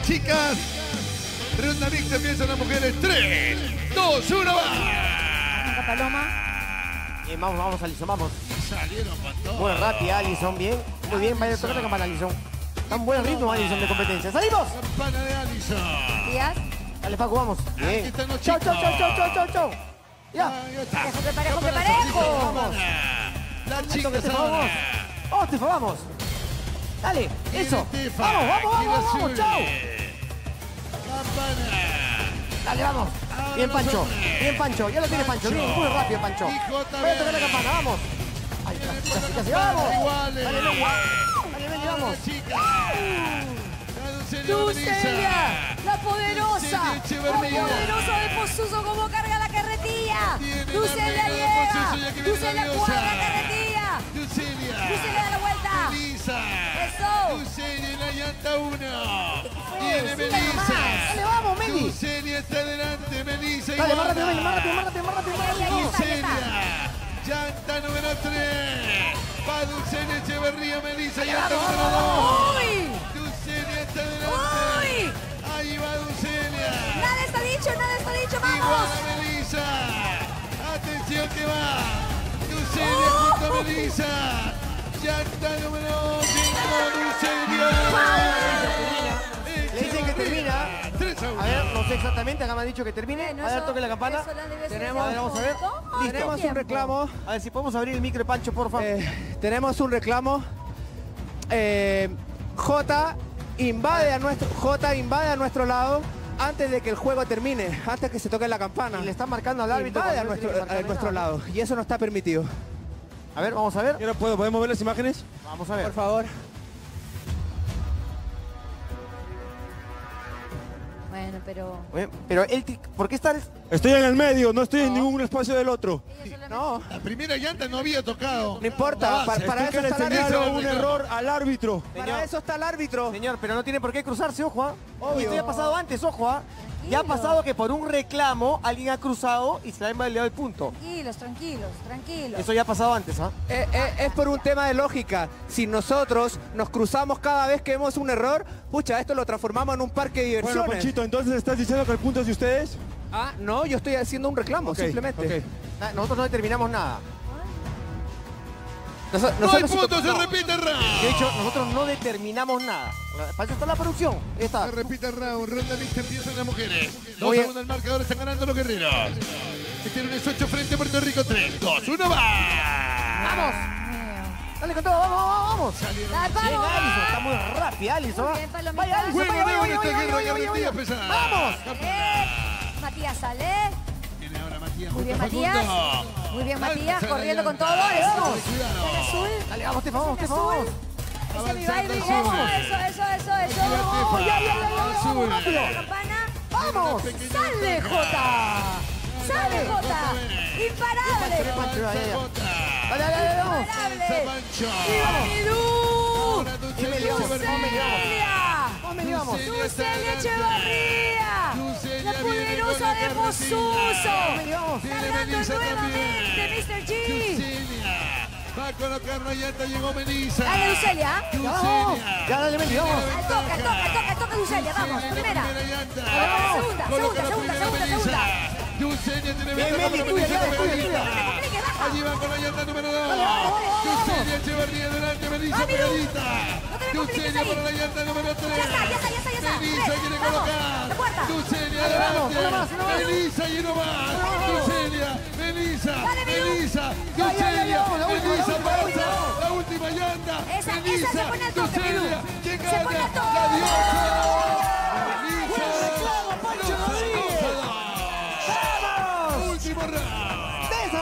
chicas. Ronda mixta, empiezan las mujeres. 3, 2, 1, va. Paloma. Bien, vamos, Alison, vamos. Salieron con todo. Muy rápida, Alison, bien. Muy bien, vaya a tocar la campana, Alison. Tan buen ritmo, Alison, de competencia. ¡Salimos! Campana de Alison. Díaz. Dale, Paco, vamos. Aquí Bien. están los Chau, chicos. chau. Ya. Ahí está. Parejo, que parejo. Vamos. Las Listo, chicas Tefa, vamos. ahora. Vamos, Tefa, vamos. Dale, eso. Tefa, Vamos, Kira vamos, Azul. chau. Campana. Dale, vamos. Ahora Bien, los Pancho. hombres. Bien, Pancho. Ya lo tiene Pancho. Bien, muy rápido, Pancho. Y J. Voy a tocar la campana, vamos. Ahí está, casi, vamos. Iguales. Dale, Lengua. Dale, Benji, vamos. Las chicas. Ducelia, la poderosa. Ducelia Echeverría. La poderosa de Posuso, como carga la carretilla. Tiene la Ducelia reina de Posuso, ya llega. que viene Ducelia la cuadra diosa. la carretilla. Ducelia. Ducelia da la vuelta. Melissa. Eso. Ducelia en la llanta 1. Viene Sigue Melissa. nomás. Dale, vamos, Meli. Ducelia está adelante. Melissa Dale, igual. más rápido, Meli, más rápido. Ahí está. Ducelia. Llanta número 3. Va Ducelia Echeverría. Melissa, llanta vamos, número 2. Uy. Ducelia está adelante. Uy. Ahí va Ducelia. Nada está dicho, Igual vamos. a Melissa. Atención que va. Ducelia junto a Melissa. Llanta número 5. Ducelia. Le dicen que termina. 3-1. A ver, no sé exactamente, acá me han dicho que termine. Bueno, A ver, eso- toque la campana. eso la debe ser Tenemos, hace vamos a ver. poco. Listo. Tenemos un reclamo. A ver si podemos abrir el micro de Pancho, por favor. Tenemos un reclamo. J invade a nuestro lado antes de que el juego termine, antes que se toque la campana. Y le están marcando al árbitro. Invade a cuando no tiene que nuestro marcarle nada. lado y eso no está permitido. A ver, vamos a ver. Yo no puedo, ¿podemos ver las imágenes? Vamos a ver. Por favor. Bueno, pero... Oye, pero él, ¿por qué está? Estoy en el medio, no estoy en ningún espacio del otro. No, La primera llanta no había tocado. no importa, para eso está el árbitro. un error al árbitro. Señor. Para eso está el árbitro. Señor, pero no tiene por qué cruzarse, ojo, ¿ah? Obvio. Y esto ya ha pasado antes, ojo, ¿ah? Ya ha pasado que por un reclamo alguien ha cruzado y se le ha invalidado el punto. Tranquilos. Eso ya ha pasado antes, ¿ah? Es por un tema de lógica. Si nosotros nos cruzamos cada vez que vemos un error, pucha, esto lo transformamos en un parque de diversiones. Bueno, Panchito, entonces estás diciendo que el punto es de ustedes. Ah, no, yo estoy haciendo un reclamo, Ok, simplemente. ok. Nosotros no determinamos nada. No hay Nosotros puntos, se no. repite el round. De hecho, nosotros no determinamos nada. Para eso está la producción. Ahí está. Se repite el round. Ronda mixta, empiezan las mujeres. 2 Muy bien. segundos el marcador, están ganando los guerreros. Este 8 frente a Puerto Rico. 3, 2, 1, va. ¡Vamos! Dale con todo, vamos. Bien, ¡Vamos! Alison, está muy rápida, Alison. Muy bien, Palomita. Vaya, Alison, Juego vaya, nuevo en vaya, esta vaya, guerra vaya, carretilla vaya. pesada. ¡Vamos! Matías sale. Viene ahora Matías. Muy bien, junto a Matías. Facundo. Muy bien, Matías, Alza corriendo la con todo. llanta. Eso. Cuidado. El azul. Dale, vamos, Tefa, vamos, Tefa, Azul. vamos. Ese es mi Avanzando baile. Azul. Eso. Tefa. Azul. La campana. ¡Vamos! ¡Sale, Jota! ¡Sale, Jota! ¡Imparable! Pancho, ya, ya. Jota. Dale, vamos. Alza Pancho. ¡Viva Milú! Ahora Ducelia Dime, vamos, Echeverría. Vamos, Meli, vamos. ¡Ducelia Echeverría! Ducelia ¡La viene con poderosa la de carretilla. Posuso! Meli, vamos. Viene ¡Cargando Melissa nuevamente, también. Mr. G! Ducelia. Va a colocar la llanta, llegó Melissa. Dale, Ducelia. Ducelia. Ya, dale, Meli, vamos. Al toque, Ducelia, vamos, primera. llanta. Segunda. Ducelia tiene Bien, ventaja Meli, sobre tuya, Melissa tuya, pegadita. Complique, baja. Allí va con la llanta número 2. vamos. Ducelia Echeverría delante, Melissa Vamos, Milú. pegadita. No te me compliques Ducelia ahí. para la llanta número 3. Ya está. Melissa Tres. quiere Vamos, colocar. la puerta. Ducelia Dale, vamos, adelante. uno más. Melissa y uno más. Ducelia, Melissa, Dale, Milú. Melissa, ya, Ducelia, vamos, la última, Melissa la última, pasa. la última. La última llanta. Esa Melissa, se pone al toque,